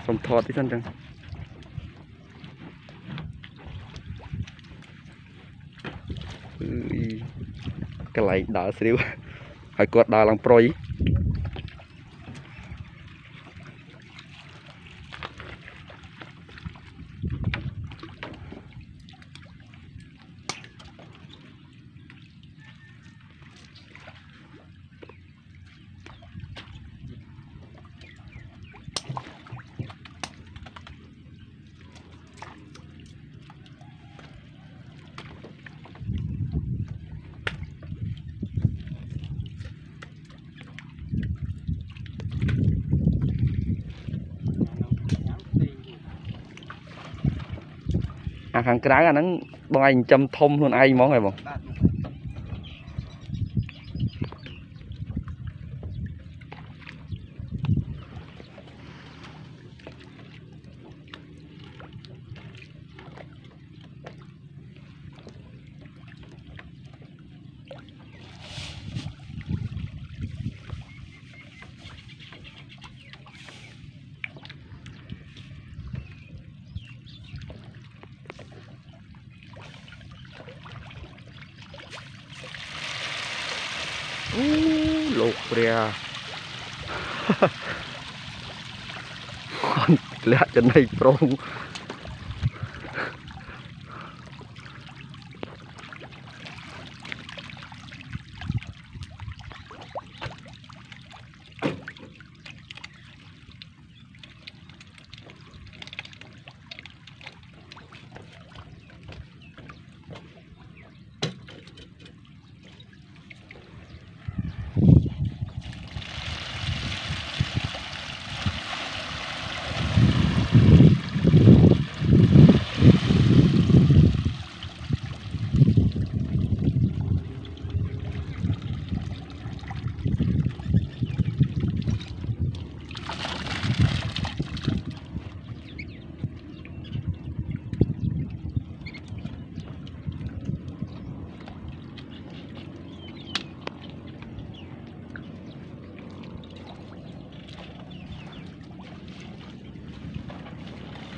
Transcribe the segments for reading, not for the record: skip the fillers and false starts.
xong thọt tí sân chẳng cái lại đỡ xíu hay quạt đà lòng proi hàng cái nó bọn anh châm thông luôn ai món này bọn lột ra lẹ chân này prong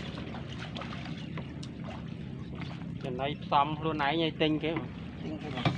này xong luôn nãy nhây tinh kia